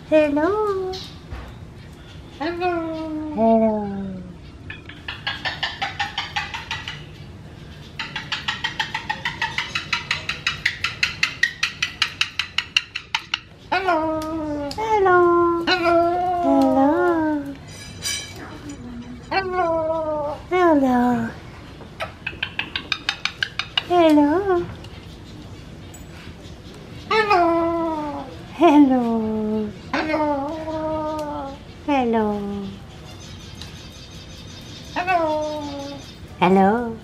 Hello. Hello. Hello. Hello. Hello. Hello. Hello. Hello. Hello. Hello. Hello. Hello. Hello. Hello. Hello.